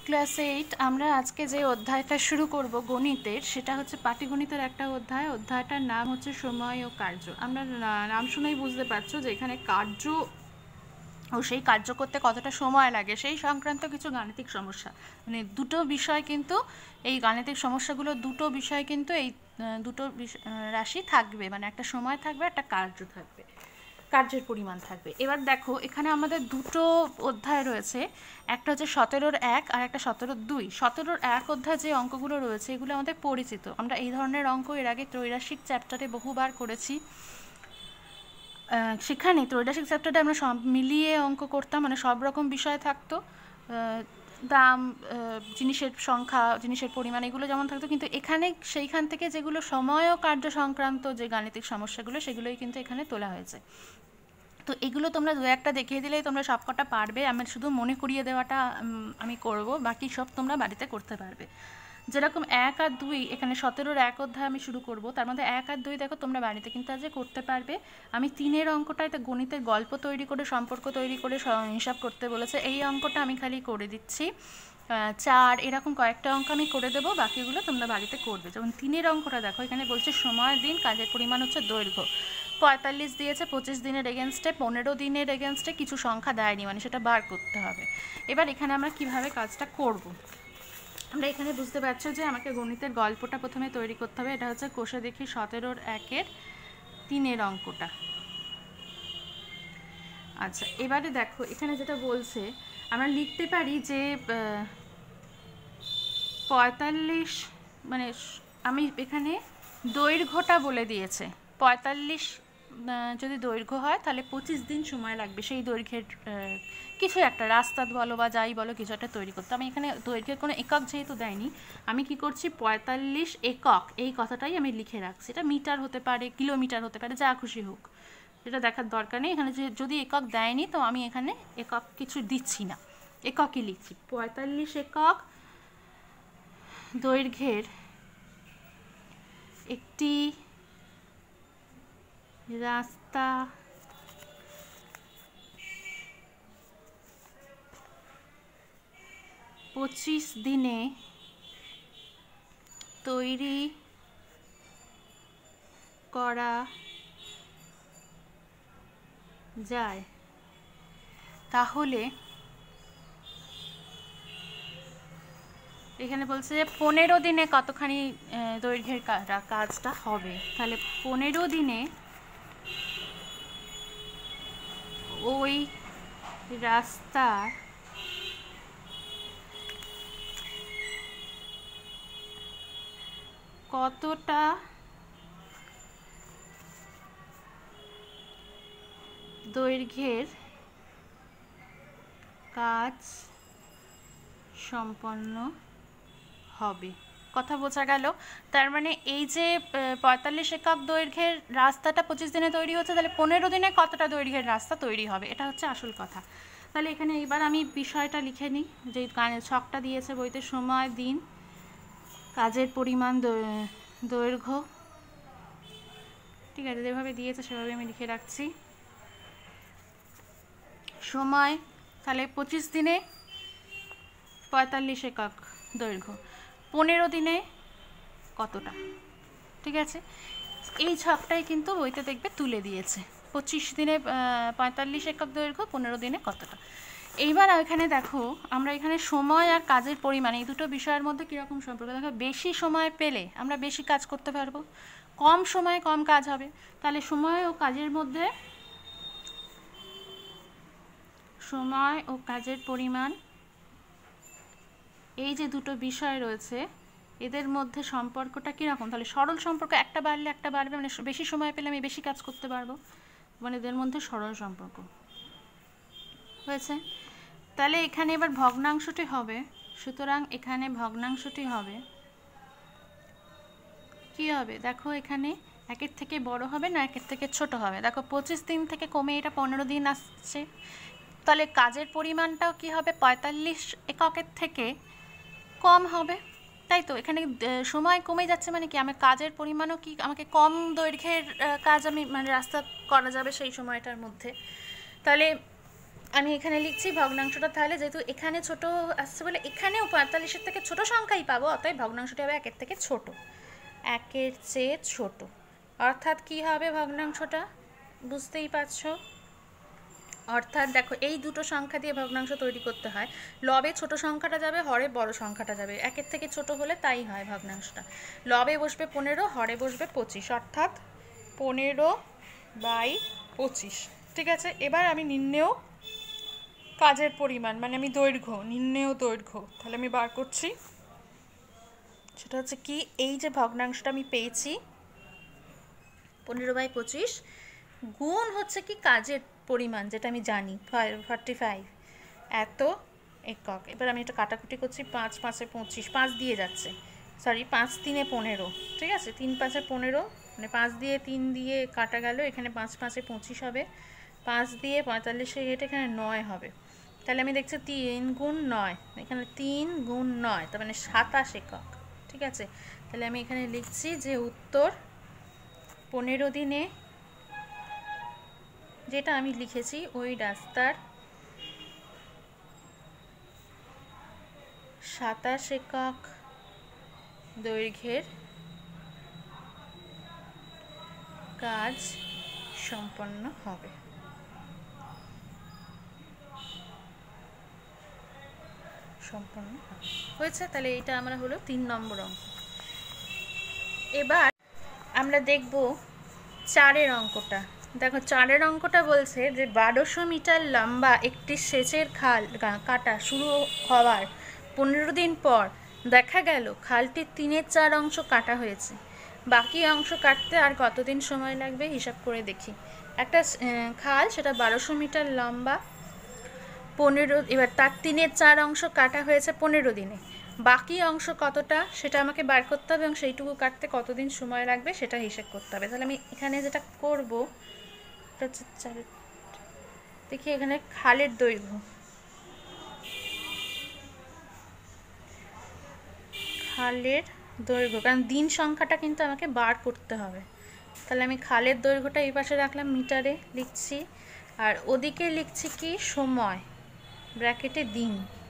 Class 8 আমরা আজকে যে অধ্যায়টা শুরু করব গণিতের, সেটা হচ্ছে পাটিগণিতের একটা অধ্যায়। অধ্যায়টার নাম হচ্ছে সময় ও কার্য। আমরা নাম শুনেই বুঝতে পারছো যে এখানে কার্য ও সেই কার্য করতে কতটা সময় লাগে সেই সংক্রান্ত কিছু গাণিতিক সমস্যা, মানে দুটো বিষয় কিন্তু এই গাণিতিক সমস্যাগুলো, দুটো বিষয় কিন্তু এই দুটো রাশি থাকবে, মানে একটা সময় থাকবে, একটা কার্য থাকবে, কার্যের পরিমাণ থাকবে। এবার দেখো এখানে আমাদের দুটো অধ্যায় রয়েছে, একটা হচ্ছে 17-1 আর একটা 17-2। 17-1 অধ্যায় যে অঙ্কগুলো রয়েছে এগুলো আমাদের পরিচিত, আমরা এই ধরনের অঙ্ক এর আগে ত্রৈরাশিক চ্যাপ্টারে বহুবার করেছি। সেখানে ত্রৈরাশিক চ্যাপ্টারে আমরা সব মিলিয়ে অঙ্ক করতাম, মানে সব রকম বিষয় থাকতো, দাম, জিনিসের সংখ্যা, জিনিসের পরিমাণ, এগুলো যেমন থাকতো, কিন্তু এখানে সেইখান থেকে যেগুলো সময় ও কার্য সংক্রান্ত যে গাণিতিক সমস্যাগুলো সেগুলোই কিন্তু এখানে তোলা হয়েছে। তো এগুলো তোমরা দু একটা দেখিয়ে দিলেই তোমরা সবকটা পারবে, আমার শুধু মনে করিয়ে দেওয়াটা আমি করব, বাকি সব তোমরা বাড়িতে করতে পারবে। যেরকম 1 আর 2, এখানে 17-1 অধ্যায় আমি শুরু করব, তার মধ্যে 1 আর 2 দেখো তোমরা বাড়িতে কিন্তু আজ করতে পারবে। আমি 3-এর অঙ্কটায় তো গণিতের গল্প তৈরি করে, সম্পর্ক তৈরি করে হিসাব করতে বলেছে, এই অঙ্কটা আমি খালি করে দিচ্ছি। 4 এরকম কয়েকটা অঙ্ক আমি করে দেবো, বাকিগুলো তোমরা বাড়িতে করবে। যেমন 3-এর অঙ্কটা দেখো, এখানে বলছে সময় দিন, কাজের পরিমাণ হচ্ছে দৈর্ঘ্য। 45 দিয়েছে 25 দিনের এগেনস্টে, 15 দিনের এগেনস্টে কিছু সংখ্যা দেয়নি, মানে সেটা বার করতে হবে। এবার এখানে আমরা কিভাবে কাজটা করব, আমরা এখানে বুঝতে পারছো যে আমাকে গণিতের গল্পটা প্রথমে তৈরি করতে হবে। এটা হচ্ছে কোষে দেখি 17-1 3-এর অঙ্কটা। আচ্ছা, এবারে দেখো এখানে যেটা বলছে, আমরা লিখতে পারি যে 45, মানে আমি এখানে দৈর্ঘ্যটা বলে দিয়েছে। 45 যদি দৈর্ঘ্য হয় তাহলে 25 দিন সময় লাগবে সেই দৈর্ঘ্যের কিছু একটা রাস্তা বলো বা যাই বলো, কিছু একটা তৈরি করতে। আমি এখানে দৈর্ঘ্যের কোনো একক যেহেতু দেয়নি, আমি কি করছি 45 একক এই কথাটাই আমি লিখে রাখছি। এটা মিটার হতে পারে, কিলোমিটার হতে পারে, যা খুশি হোক, এটা দেখার দরকার নেই। এখানে যদি একক দেয়নি তো আমি এখানে একক কিছু দিচ্ছি না, এককই লিখছি। 45 একক দৈর্ঘ্যের একটি রাস্তা পঁচিশ দিনে তৈরি করা যায়, তাহলে এখানে বলছে যে 15 দিনে কতখানি দৈর্ঘ্যের কাজটা হবে। তাহলে 15 দিনে ওই রাস্তার কতটা দৈর্ঘ্যের কাজ সম্পন্ন হবে। কথা বোঝা গেল? তার মানে এই যে 45 একক দৈর্ঘ্যের রাস্তাটা 25 দিনে তৈরি হচ্ছে, তাহলে 15 দিনে কতটা দৈর্ঘ্যের রাস্তা তৈরি হবে, এটা হচ্ছে আসল কথা। তাহলে এখানে এইবার আমি বিষয়টা লিখে নিই, যে ছকটা দিয়েছে বইতে, সময় দিন, কাজের পরিমাণ, দৈর্ঘ্য, ঠিক আছে, যেভাবে দিয়েছে সেভাবে আমি লিখে রাখছি। সময় তাহলে 25 দিনে 45 একক দৈর্ঘ্য, 15 দিনে কতটা, ঠিক আছে। এই ছকটাই কিন্তু বইতে দেখবে তুলে দিয়েছে, 25 দিনে 45 একক দৈর্ঘ্য, 15 দিনে কতটা। এইবার এখানে দেখো, আমরা এখানে সময় আর কাজের পরিমাণ এই দুটো বিষয়ের মধ্যে কীরকম সম্পর্ক। দেখো, বেশি সময় পেলে আমরা বেশি কাজ করতে পারবো, কম সময়ে কম কাজ হবে। তাহলে সময় ও কাজের মধ্যে, সময় ও কাজের পরিমাণ, এই যে দুটো বিষয় রয়েছে এদের মধ্যে সম্পর্কটা কীরকম। তাহলে সরল সম্পর্ক, একটা বাড়লে একটা বাড়বে, মানে বেশি সময় পেলে আমি বেশি কাজ করতে পারবো, মানে এদের মধ্যে সরল সম্পর্ক হয়েছে। তাহলে এখানে এবার ভগ্নাংশটি হবে, সুতরাং এখানে ভগ্নাংশটি হবে কি হবে, দেখো এখানে 1-এর থেকে বড় হবে না 1-এর থেকে ছোট হবে। দেখো 25 দিন থেকে কমে এটা 15 দিন আসছে, তাহলে কাজের পরিমাণটাও কি হবে, 45 এককের থেকে কম হবে, তাই তো। এখানে সময় কমে যাচ্ছে, মানে কি আমার কাজের পরিমাণও কি, আমাকে কম দৈর্ঘ্যের কাজ আমি, মানে রাস্তা করা যাবে সেই সময়টার মধ্যে। তাহলে আমি এখানে লিখছি ভগ্নাংশটা, তাহলে যেহেতু এখানে ছোট আসছে বলে এখানেও 45-এর থেকে ছোট সংখ্যাই পাবো, অতএব ভগ্নাংশটি হবে 1-এর থেকে ছোট, 1-এর চেয়ে ছোট। অর্থাৎ কি হবে ভগ্নাংশটা, বুঝতেই পারছো। অর্থাৎ দেখো এই দুটো সংখ্যা দিয়ে ভগ্নাংশ তৈরি করতে হয়, লবে ছোট সংখ্যাটা যাবে, হরে বড় সংখ্যাটা যাবে, 1-এর থেকে ছোট হলে তাই হয় ভগ্নাংশটা। লবে বসবে 15, হরে বসবে 25, অর্থাৎ 15/25। ঠিক আছে, এবার আমি নির্ণেয় কাজের পরিমাণ, মানে আমি দৈর্ঘ্য, নির্ণেয় দৈর্ঘ্য, তাহলে আমি বার করছি। সেটা হচ্ছে কি, এই যে ভগ্নাংশটা আমি পেয়েছি 15/25 গুণ হচ্ছে কি কাজের পরিমাণ, যেটা আমি জানি 45 এত একক। এবার আমি এটা কাটাকুটি করছি, 5×5 = 25, 5 দিয়ে যাচ্ছে, সরি 5×3 = 15। ঠিক আছে, 3×5 = 15, মানে 5 দিয়ে 3 দিয়ে কাটা গেল, এখানে 5×5 = 25 হবে, 5 দিয়ে 45 এটা এখানে 9 হবে। তাহলে আমি দেখছি 3 গুণ 9, এখানে 3 গুণ 9, তার মানে 27 একক। ঠিক আছে, তাহলে আমি এখানে লিখছি যে উত্তর 15 দিনে, যেটা আমি লিখেছি ওই রাস্তার 27 একক দৈর্ঘ্যের কাজ সম্পন্ন হবে। হয়েছে, তাহলে এটা আমরা হলো 3 নম্বর অঙ্ক। এবার আমরা দেখব 4-এর অঙ্কটা। দেখো 4-এর অঙ্কটা বলছে যে 1200 মিটার লম্বা একটি সেচের খাল কাটা শুরু হওয়ার 15 দিন পর দেখা গেল খালটির 3/4 অংশ কাটা হয়েছে, বাকি অংশ কাটতে আর কতদিন সময় লাগবে হিসাব করে দেখি। একটা খাল, সেটা 1200 মিটার লম্বা, 15, এবার তার 3/4 অংশ কাটা হয়েছে 15 দিনে, বাকি অংশ কতটা সেটা আমাকে বার করতে হবে, এবং সেইটুকু কাটতে কতদিন সময় লাগবে সেটা হিসেব করতে হবে। তাহলে আমি এখানে যেটা করব, দেখি এখানে খালের দৈর্ঘ্য, কারণ দিন সংখ্যাটা কিন্তু আমাকে বার করতে হবে। তাহলে আমি খালের দৈর্ঘ্যটা এই পাশে রাখলাম, মিটারে লিখছি, আর ওদিকে লিখছি কি সময়, ব্র্যাকেটে দিন।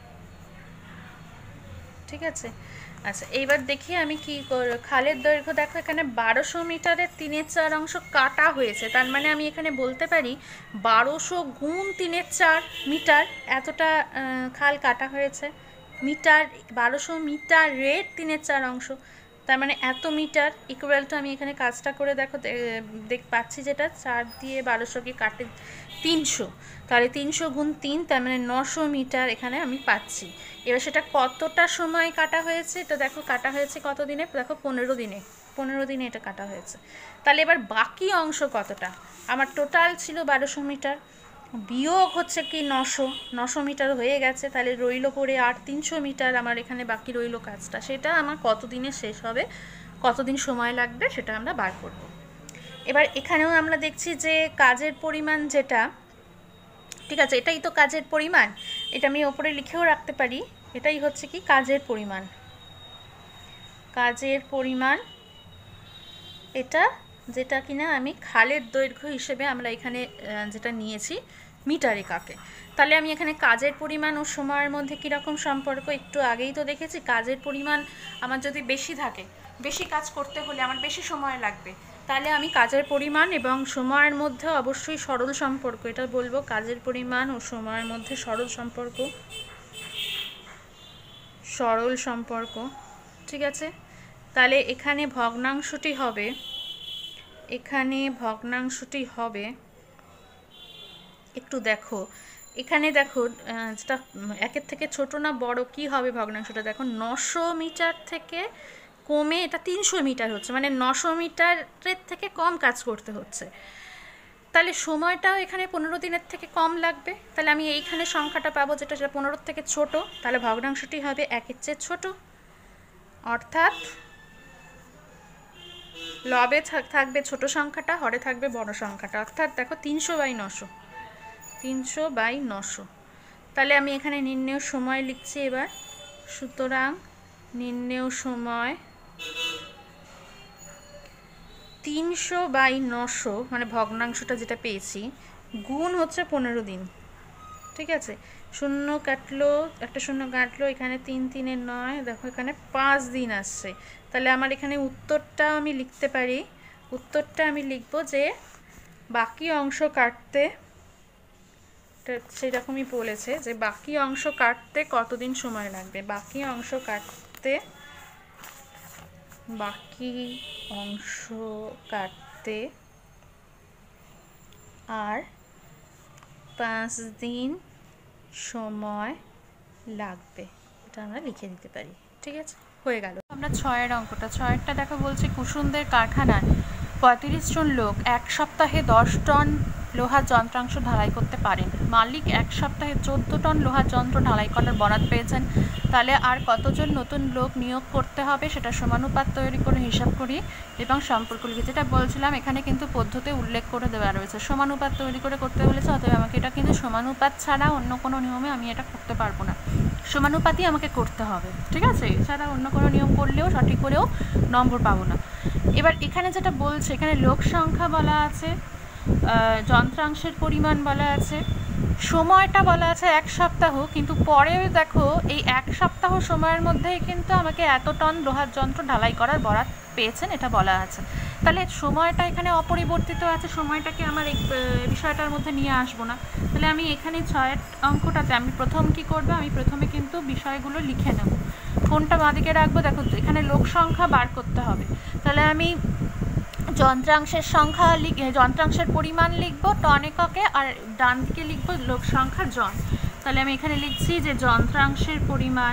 ঠিক আছে, আচ্ছা এইবার দেখি আমি কি খালের দৈর্ঘ্য, দেখো এখানে 1200 মিটারের 3/4 অংশ কাটা হয়েছে, তার মানে আমি এখানে বলতে পারি 1200 গুণ 3/4 মিটার, এতটা খাল কাটা হয়েছে। মিটার, 1200 মিটারের 3/4 অংশ, তার মানে এত মিটার ইকুয়াল টু, আমি এখানে কাজটা করে দেখো পাচ্ছি, যেটা 4 দিয়ে 1200কে কাটে 300, তাহলে 300 গুণ 3, তার মানে 900 মিটার এখানে আমি পাচ্ছি। এবার সেটা কতটা সময় কাটা হয়েছে, এটা দেখো কাটা হয়েছে কত দিনে, দেখো 15 দিনে, 15 দিনে এটা কাটা হয়েছে। তাহলে এবার বাকি অংশ কতটা, আমার টোটাল ছিল 1200 মিটার, বিয়োগ হচ্ছে কি 900 মিটার হয়ে গেছে, তাহলে রইল পড়ে আর 300 মিটার আমার এখানে বাকি রইল কাজটা, সেটা আমার কতদিনে শেষ হবে, কতদিন সময় লাগবে সেটা আমরা বার করব। এবার এখানেও আমরা দেখছি যে কাজের পরিমাণ যেটা, ঠিক আছে, এটাই তো কাজের পরিমাণ, এটা আমি ওপরে লিখেও রাখতে পারি, এটাই হচ্ছে কি কাজের পরিমাণ, এটা যেটা কিনা আমি খালের দৈর্ঘ্য হিসেবে আমরা এখানে যেটা নিয়েছি মিটার এককে। তাহলে আমি এখানে কাজের পরিমাণ ও সময়ের মধ্যে কীরকম সম্পর্ক একটু আগেই তো দেখেছি, কাজের পরিমাণ আমার যদি বেশি থাকে, বেশি কাজ করতে হলে আমার বেশি সময় লাগবে, তাহলে আমি কাজের পরিমাণ এবং সময়ের মধ্যে অবশ্যই সরল সম্পর্ক, এটা বলবো কাজের পরিমাণ ও সময়ের মধ্যে সরল সম্পর্ক। ঠিক আছে, তাহলে এখানে ভগ্নাংশটি হবে, একটু দেখো এখানে, দেখো যেটা 1-এর থেকে ছোট না বড়, কি হবে ভগ্নাংশটা, দেখো 900 মিটার থেকে কমে এটা 300 মিটার হচ্ছে, মানে 900 মিটারের থেকে কম কাজ করতে হচ্ছে, তাহলে সময়টাও এখানে 15 দিনের থেকে কম লাগবে। তাহলে আমি এইখানে সংখ্যাটা পাবো যেটা, সেটা 15 থেকে ছোট, তাহলে ভগ্নাংশটি হবে 1-এর চেয়ে ছোট, অর্থাৎ লবে থাকবে ছোট সংখ্যাটা, হরে থাকবে বড় সংখ্যাটা, অর্থাৎ দেখো 300/900। তাহলে আমি এখানে নির্ণেয় সময় লিখছি এবার, সুতরাং নির্ণেয় সময় 300/900, মানে ভগ্নাংশটা যেটা পেয়েছি, গুণ হচ্ছে 15 দিন, ঠিক আছে, শূন্য কাটলো, একটা শূন্য কাটলো, এখানে 3 3 9, দেখো এখানে 5 দিন আসছে। তাহলে আমার এখানে উত্তরটা আমি লিখতে পারি, উত্তরটা আমি লিখবো যে বাকি অংশ কাটতে, সেরকমই বলেছে যে বাকি অংশ কাটতে কতদিন সময় লাগবে। বাকি অংশ কাটতে, বাকি অংশ কাটতে আর 5 দিন সময় লাগবে, এটা আমরা লিখে দিতে পারি। ঠিক আছে, হয়ে গেল। আমরা 6-এর অঙ্কটা, 6-এরটা দেখো বলছে কুসুমদের কারখানায় 35 জন লোক 1 সপ্তাহে 10 টন লোহার যন্ত্রাংশ ঢালাই করতে পারেন। মালিক 1 সপ্তাহে 14 টন লোহার যন্ত্র ঢালাই করার বরাদ পেয়েছেন। তাহলে আর কতজন নতুন লোক নিয়োগ করতে হবে সেটা সমানুপাত তৈরি করে হিসাব করি এবং সম্পর্ক লিখি। যেটা বলছিলাম এখানে কিন্তু পদ্ধতি উল্লেখ করে দেওয়া রয়েছে, সমানুপাত তৈরি করে করতে বলেছে, অতএব আমাকে এটা কিন্তু সমানুপাত ছাড়া অন্য কোনো নিয়মে আমি এটা করতে পারবো না, সমানুপাতই আমাকে করতে হবে। ঠিক আছে, এছাড়া অন্য কোনো নিয়ম করলেও সঠিক করেও নম্বর পাবো না। এবার এখানে যেটা বলছে, এখানে লোক সংখ্যা বলা আছে, যন্ত্রাংশের পরিমাণ বলা আছে, সময়টা বলা আছে 1 সপ্তাহ, কিন্তু পরে দেখো এই 1 সপ্তাহ সময়ের মধ্যেই কিন্তু আমাকে এত টন লোহার যন্ত্র ঢালাই করার বরাদ পেয়েছেন এটা বলা আছে। তাহলে সময়টা এখানে অপরিবর্তিত আছে, সময়টাকে আমার এই বিষয়টার মধ্যে নিয়ে আসবো না। তাহলে আমি এখানে 6-এর অঙ্কটাতে আমি প্রথম কি করব, আমি প্রথমে কিন্তু বিষয়গুলো লিখে নেব। কোনটা বাঁদিকে রাখবো, দেখো এখানে লোক সংখ্যা বার করতে হবে। তাহলে আমি যন্ত্রাংশের সংখ্যা যন্ত্রাংশের পরিমাণ লিখব টন এককে, আর ডান দিকে লিখব লোক সংখ্যা জন। তাহলে আমি এখানে লিখছি যে যন্ত্রাংশের পরিমাণ,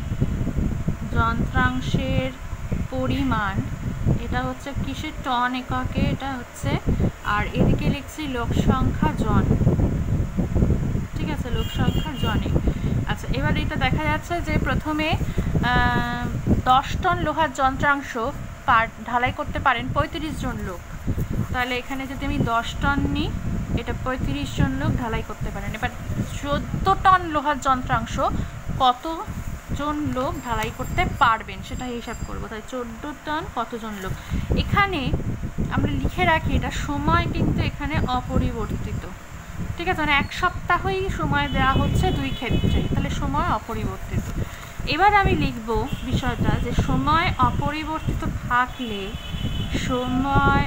যন্ত্রাংশের পরিমাণ এটা হচ্ছে কিসের, টন এককে এটা হচ্ছে, আর এদিকে লিখছি লোক সংখ্যা জন। ঠিক আছে, লোক সংখ্যা জনে। আচ্ছা, এবার এটা দেখা যাচ্ছে যে প্রথমে 10 টন লোহার যন্ত্রাংশ ঢালাই করতে পারেন 35 জন লোক। তাহলে এখানে যদি আমি 10 টন নিই, এটা 35 জন লোক ঢালাই করতে পারেন। এবার 14 টন লোহার যন্ত্রাংশ কতজন লোক ঢালাই করতে পারবেন সেটা হিসাব করব। তাই 14 টন কতজন লোক, এখানে আমরা লিখে রাখি এটা সময় কিন্তু এখানে অপরিবর্তিত। ঠিক আছে, মানে 1 সপ্তাহই সময় দেওয়া হচ্ছে দুই ক্ষেত্রে, তাহলে সময় অপরিবর্তিত। এবার আমি লিখব বিষয়টা যে সময় অপরিবর্তিত থাকলে, সময়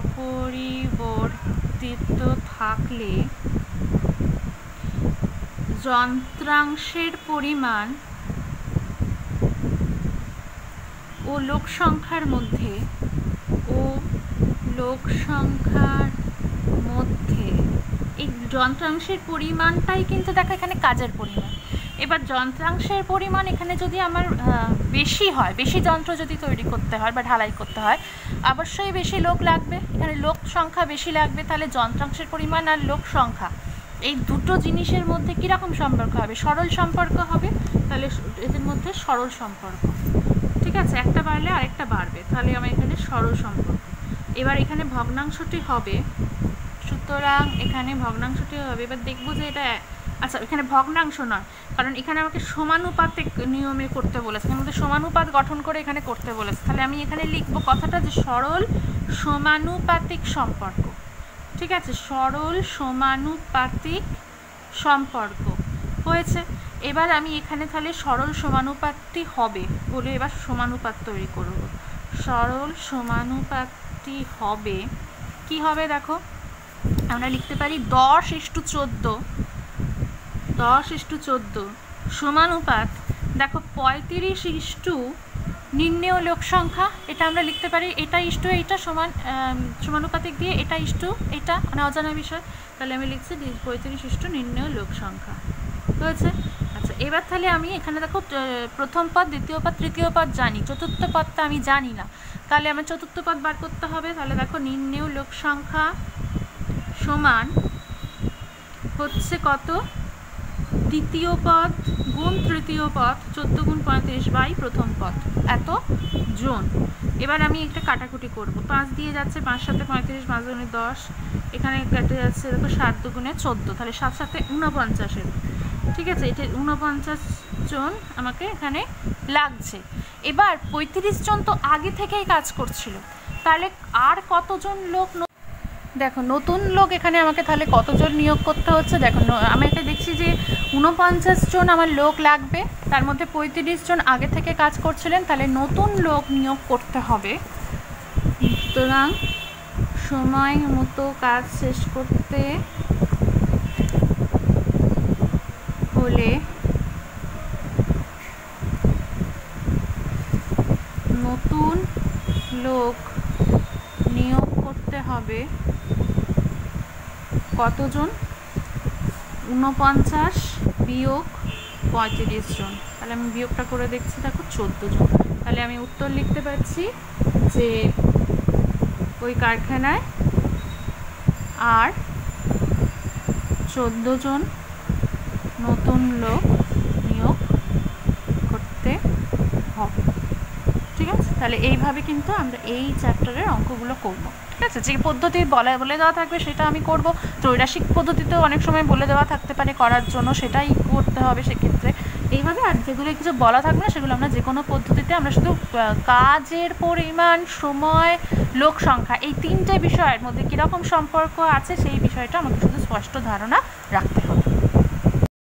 অপরিবর্তিত থাকলে যন্ত্রাংশের পরিমাণ ও লোক সংখ্যার মধ্যে, এই যন্ত্রাংশের পরিমাণটাই কিন্তু দেখো এখানে কাজের পরিমাণ। এবার যন্ত্রাংশের পরিমাণ এখানে যদি আমার বেশি হয়, বেশি যন্ত্র যদি তৈরি করতে হয় বা ঢালাই করতে হয়, অবশ্যই বেশি লোক লাগবে, এখানে লোক সংখ্যা বেশি লাগবে। তাহলে যন্ত্রাংশের পরিমাণ আর লোক সংখ্যা এই দুটো জিনিসের মধ্যে কীরকম সম্পর্ক হবে, সরল সম্পর্ক হবে। তাহলে এদের মধ্যে সরল সম্পর্ক, ঠিক আছে, একটা বাড়লে আরেকটা বাড়বে, তাহলে আমার এখানে সরল সম্পর্ক। এবার এখানে ভগ্নাংশটি হবে, সুতরাং এখানে ভগ্নাংশটি হবে। এবার দেখবো যে এটা, আচ্ছা এখানে ভগ্নাংশ নয়, কারণ এখানে আমাকে সমানুপাতিক নিয়মে করতে বলেছে, এখানে মধ্যে সমানুপাত গঠন করে এখানে করতে বলেছে। তাহলে আমি এখানে লিখবো কথাটা যে সরল সমানুপাতিক সম্পর্ক। ঠিক আছে, সরল সমানুপাতিক সম্পর্ক হয়েছে। এবার আমি এখানে তাহলে সরল সমানুপাতটি হবে বলে এবার সমানুপাত তৈরি করব। সরল সমানুপাতটি হবে, কি হবে দেখো, আমরা লিখতে পারি 10:14, 10:14 সমানুপাত, দেখো 35 নির্ণেয় লোক সংখ্যা, এটা আমরা লিখতে পারি এটা ইস্টু এইটা সমান, সমানুপাতিক দিয়ে এটা ইস্টু এটা, মানে অজানা বিষয়। তাহলে আমি লিখছি 35 নির্ণেয় লোক সংখ্যা হয়েছে। আচ্ছা, এবার তাহলে আমি এখানে দেখো প্রথম পদ, দ্বিতীয় পদ, তৃতীয় পদ জানি, চতুর্থ পদটা আমি জানি না, তাহলে আমার চতুর্থ পদ বার করতে হবে। তাহলে দেখো নির্ণেয় লোক সংখ্যা সমান হচ্ছে কত, দ্বিতীয় পদ গুণ তৃতীয় পদ, 14 গুণ 35 বাই প্রথম পদ, এত জন। এবার আমি একটা কাটাকুটি করব, 5 দিয়ে যাচ্ছে, 5 সাথে 35, 5 গুণে 10, এখানে কেটে যাচ্ছে দেখো 7 দুগুণে 14, তাহলে 7 সাথে 49। ঠিক আছে, এটা 49 জন আমাকে এখানে লাগছে। এবার 35 জন তো আগে থেকেই কাজ করছিল, তাহলে আর কতজন লোক দেখো নতুন লোক এখানে আমাকে তাহলে কতজন নিয়োগ করতে হচ্ছে। দেখো আমি এটা দেখছি যে 49 জন আমার লোক লাগবে, তার মধ্যে 35 জন আগে থেকে কাজ করছিলেন, তাহলে নতুন লোক নিয়োগ করতে হবে। সুতরাং সময় মতো কাজ শেষ করতে হলে নতুন লোক নিয়োগ করতে হবে কতজন? 49 বিয়োগ 35 জন। তাহলে আমি বিয়োগটা করে দেখছি, দেখো 14 জন। তাহলে আমি উত্তর লিখতে পারছি যে ওই কারখানায় আর 14 জন নতুন লোক নিয়োগ করতে হবে। ঠিক আছে, তাহলে এইভাবে কিন্তু আমরা এই চ্যাপ্টারের অঙ্কগুলো করব। ঠিক আছে, যে পদ্ধতি বলে দেওয়া থাকবে সেটা আমি করব। ত্রৈরাশিক পদ্ধতিতেও অনেক সময় বলে দেওয়া থাকতে পারে করার জন্য, সেটাই করতে হবে সেক্ষেত্রে এইভাবে। আর যেগুলো কিছু বলা থাকবে না সেগুলো আমরা যে কোনো পদ্ধতিতে, আমরা শুধু কাজের পরিমাণ, সময়, লোক সংখ্যা, এই তিনটে বিষয়ের মধ্যে কীরকম সম্পর্ক আছে সেই বিষয়টা আমাকে শুধু স্পষ্ট ধারণা রাখতে হবে।